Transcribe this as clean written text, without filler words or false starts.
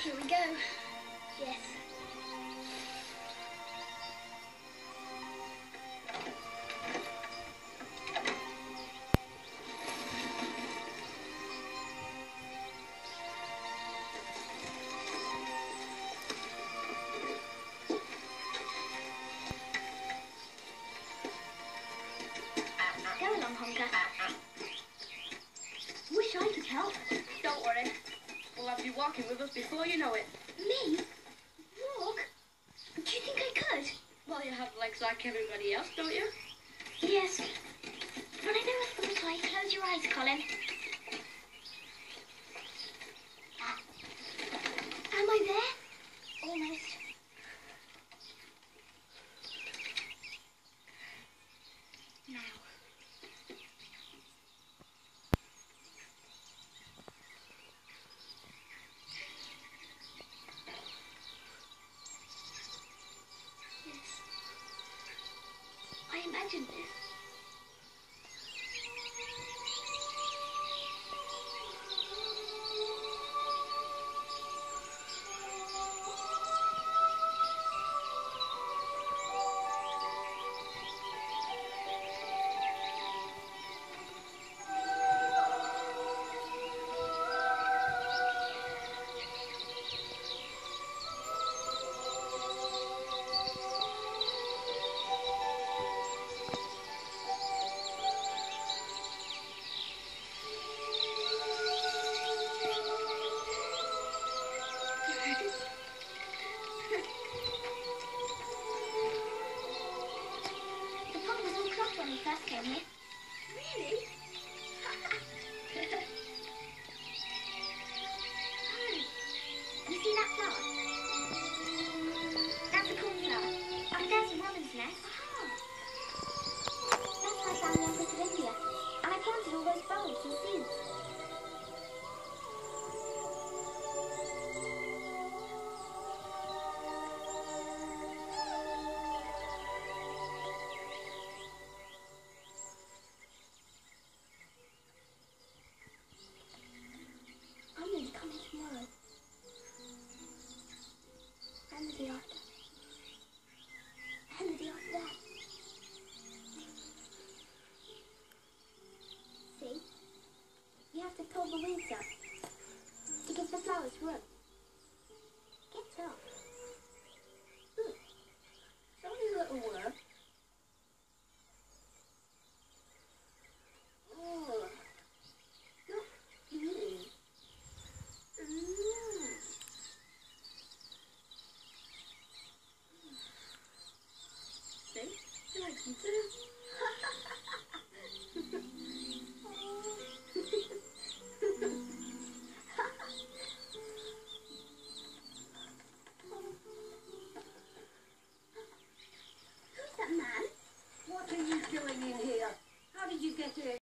Here we go. Yes. Go along, Honker. Wish I could help. Don't worry. We'll have you walking with us before you know it. Me? Walk? Do you think I could? Well, you have legs like everybody else, don't you? Yes. But I never thought I'd close your eyes, Colin. Am I there? Almost. Now. Yes. I imagined this. The pond was all clogged when we first came here. Really? You see that flower? That's a cornflower. And there's a robin's nest. That's my family Empress of India. And I planted all those flowers and seeds. I'm going to come in tomorrow. And the day after. And the day after that. See? You have to pull the weeds up to give the flowers room. Get up. It's only a little work. Oh, not really. See? You like some too.